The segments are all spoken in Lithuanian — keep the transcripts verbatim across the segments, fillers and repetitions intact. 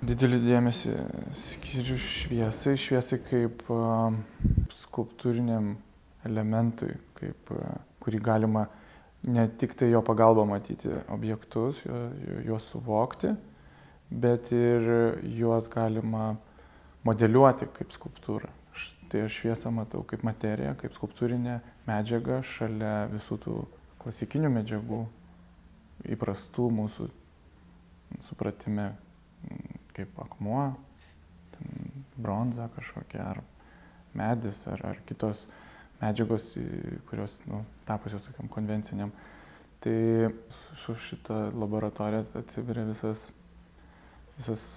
didelį dėmesį skiriu šviesai, šviesai kaip uh, skulptūriniam elementui, kaip, uh, kurį galima ne tik tai jo pagalba matyti objektus, juos suvokti, bet ir juos galima modeliuoti kaip skulptūrą. Tai aš šviesą matau kaip materiją, kaip skulptūrinę medžiagą šalia visų tų klasikinių medžiagų, įprastų mūsų supratime, kaip akmuo, bronza kažkokia, ar medis, ar, ar kitos medžiagos, kurios nu, tapusios tokiam konvenciniam. Tai su šita laboratorija atsiveria visas, visas,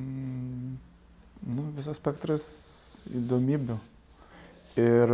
nu, visas spektras įdomybių. Ir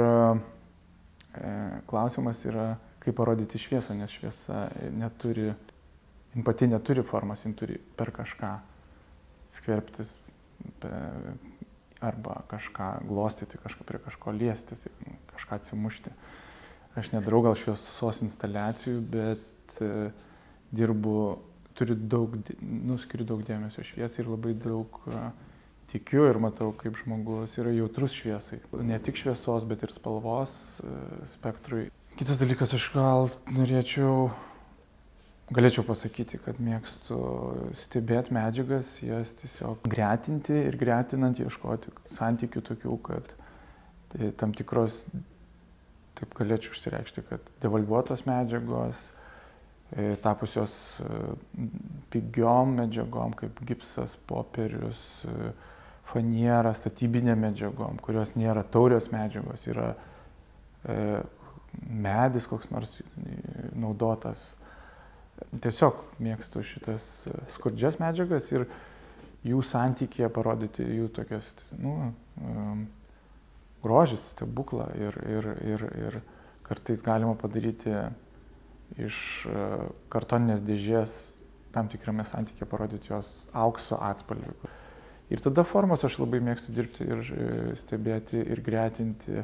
e, klausimas yra, kaip parodyti šviesą, nes šviesa neturi, jin pati neturi formos, jin turi per kažką skverbtis pe, arba kažką glostyti, kažką prie kažko liestis, kažką atsimušti. Aš nedarau gal šviesos instaliacijų, bet e, dirbu, turiu daug, nu, skiriu daug dėmesio šviesai ir labai daug e, tikiu ir matau, kaip žmogus yra jautrus šviesai. Ne tik šviesos, bet ir spalvos e, spektrui. Kitas dalykas, aš gal norėčiau, galėčiau pasakyti, kad mėgstu stebėti medžiagas, jas tiesiog gretinti ir gretinant ieškoti santykių tokių, kad tai tam tikros, taip galėčiau išsireikšti, kad devalvuotos medžiagos, e, tapusios e, pigiom medžiagom, kaip gipsas, popierius, e, faniera, statybinė medžiagom, kurios nėra taurios medžiagos, yra e, medis koks nors naudotas. Tiesiog mėgstu šitas skurdžias medžiagas ir jų santykėje parodyti jų tokias, nu, um, grožis, stebuklą ir, ir, ir, ir kartais galima padaryti iš uh, kartoninės dėžės tam tikrame santykėje parodyti jos aukso atspalvį. Ir tada formos aš labai mėgstu dirbti ir stebėti ir gretinti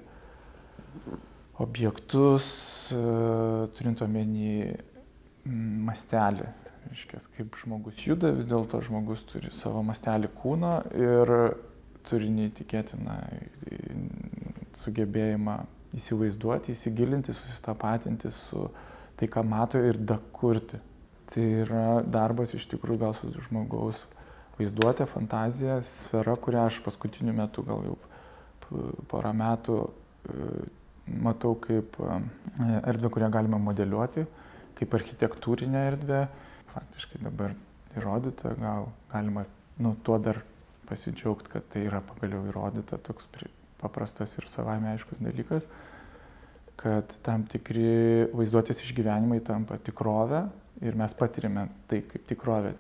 objektus, uh, turint omeny mastelį, reiškia, kaip žmogus juda, vis dėlto žmogus turi savo mastelį kūno ir turi neįtikėtiną sugebėjimą įsivaizduoti, įsigilinti, susitapatinti su tai, ką mato ir dakurti. Tai yra darbas iš tikrųjų gal su žmogaus vaizduotė, fantazija, sfera, kurią aš paskutiniu metu, gal jau porą metų matau kaip erdvę, kurią galima modeliuoti, kaip architektūrinė erdvė, faktiškai dabar įrodyta, gal galima nu, tuo dar pasidžiaugti, kad tai yra pagaliau įrodyta, toks paprastas ir savaime aiškus dalykas, kad tam tikri vaizduotės išgyvenimai tampa tikrovę ir mes patirime tai kaip tikrovę.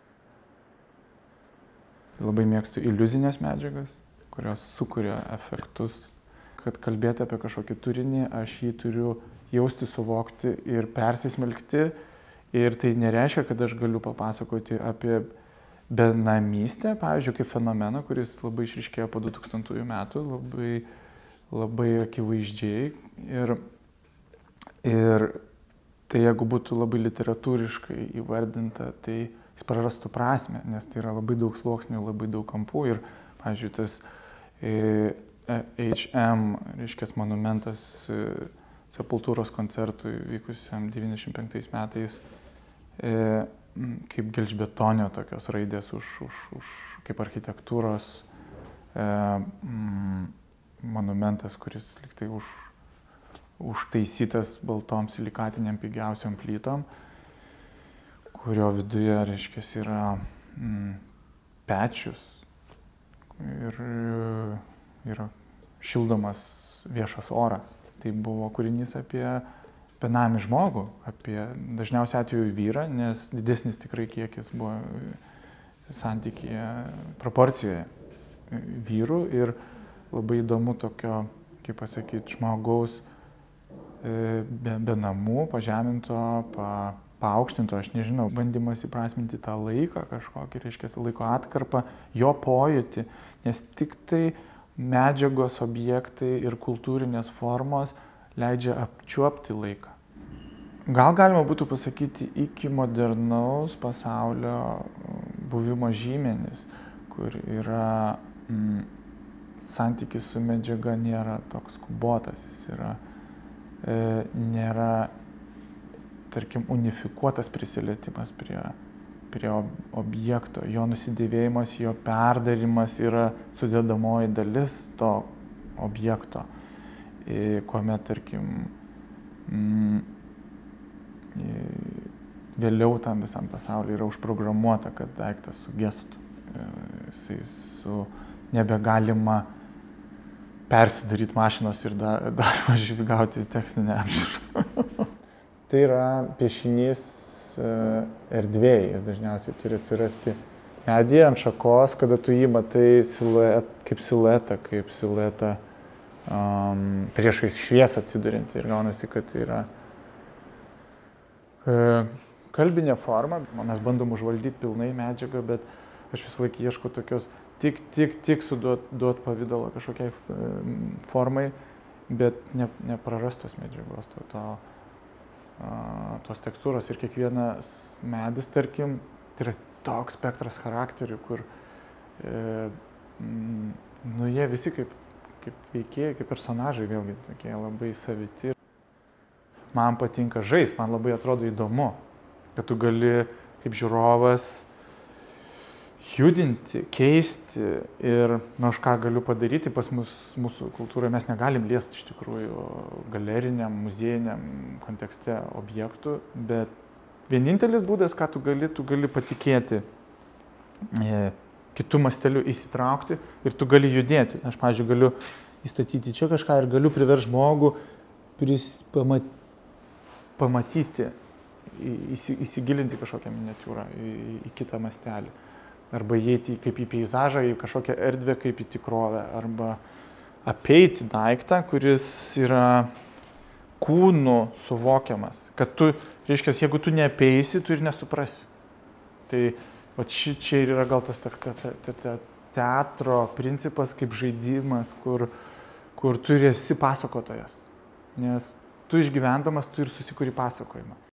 Labai mėgstu iliuzinės medžiagas, kurios sukuria efektus, kad kalbėti apie kažkokį turinį, aš jį turiu jausti, suvokti ir persismelkti. Ir tai nereiškia, kad aš galiu papasakoti apie benamystę, pavyzdžiui, kaip fenomeną, kuris labai išryškėjo po du tūkstantųjų metų, labai, labai akivaizdžiai. Ir, ir tai jeigu būtų labai literatūriškai įvardinta, tai jis prarastų prasmę, nes tai yra labai daug sluoksnių, labai daug kampų. Ir, pavyzdžiui, tas e, H M, reiškia, monumentas e, Sepultūros koncertui vykusiam devyniasdešimt penktais metais, e, kaip gelžbetonio tokios raidės už, už, už kaip architektūros e, mm, monumentas, kuris liktai už, užtaisytas baltom silikatiniam pigiausiam plytom, kurio viduje, reiškia, yra mm, pečius ir yra šildomas viešas oras. Tai buvo kūrinys apie benamį žmogų, apie dažniausiai atveju vyrą, nes didesnis tikrai kiekis buvo santykyje, proporcijoje vyrų ir labai įdomu tokio, kaip pasakyti, žmogaus be, be namų, pažeminto, pa, paaukštinto, aš nežinau, bandymas įprasminti tą laiką kažkokį, reiškia, laiko atkarpą, jo pojūtį, nes tik tai medžiagos, objektai ir kultūrinės formos leidžia apčiuopti laiką. Gal galima būtų pasakyti iki modernaus pasaulio buvimo žymenis, kur yra mm, santykis su medžiaga nėra toks skubotas, jis yra, e, nėra, tarkim, unifikuotas prisilietimas prie, prie objekto, jo nusidėvėjimas, jo perdarimas yra sudėdamoji dalis to objekto, e, kuomet, tarkim, mm, e, vėliau tam visam pasauliu yra užprogramuota, kad daiktas sugestų. Jisai su nebegalima persidaryti mašinos ir dar, dar važiuoti gauti techninę apžiūrą. Tai yra piešinys erdvėje, jis dažniausiai turi atsirasti medyje ant šakos, kada tu jį matai siluet, kaip siluetą, kaip siluetą um, priešais šviesą atsidurinti ir gaunasi, kad tai yra e, kalbinė forma, mes bandom užvaldyti pilnai medžiagą, bet aš visą laiką ieškau tokios tik, tik, tik suduot duot pavydalą kažkokiai formai, bet ne, neprarastos medžiagos, to, to, tos tekstūros ir kiekvienas medis, tarkim, tai yra toks spektras charakterių, kur e, nu, jie visi kaip, kaip veikėjai, kaip personažai vėlgi tokie labai saviti. Man patinka žaisti, man labai atrodo įdomu, kad tu gali kaip žiūrovas judinti, keisti ir, na, aš ką galiu padaryti pas mus, mūsų kultūroje, mes negalim liesti iš tikrųjų galeriniam, muziejiniam kontekste objektų, bet vienintelis būdas, ką tu gali, tu gali patikėti e, kitų mastelių įsitraukti ir tu gali judėti. Aš, pavyzdžiui, galiu įstatyti čia kažką ir galiu priversti žmogų pris, pamat, pamatyti, įsigilinti kažkokią miniatiūrą, į, į kitą mastelį. Arba įeiti kaip į peizažą, į kažkokią erdvę, kaip į tikrovę. Arba apeiti daiktą, kuris yra kūnu suvokiamas. Kad tu, reiškia, jeigu tu neapeisi, tu ir nesuprasi. Tai va, ši, čia ir yra gal tas te, te, te, te, teatro principas kaip žaidimas, kur, kur tu esi pasakotojas. Nes tu išgyvendamas, tu ir susikuri pasakojimą.